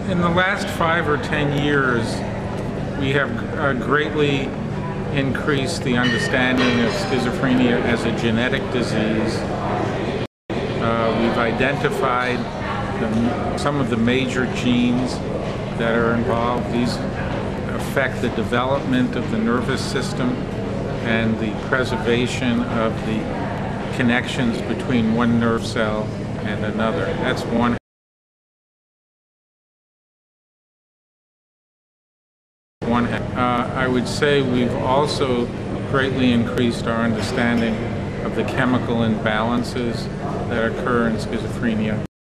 In the last 5 or 10 years, we have greatly increased the understanding of schizophrenia as a genetic disease. We've identified some of the major genes that are involved. These affect the development of the nervous system and the preservation of the connections between one nerve cell and another. That's one. I would say we've also greatly increased our understanding of the chemical imbalances that occur in schizophrenia.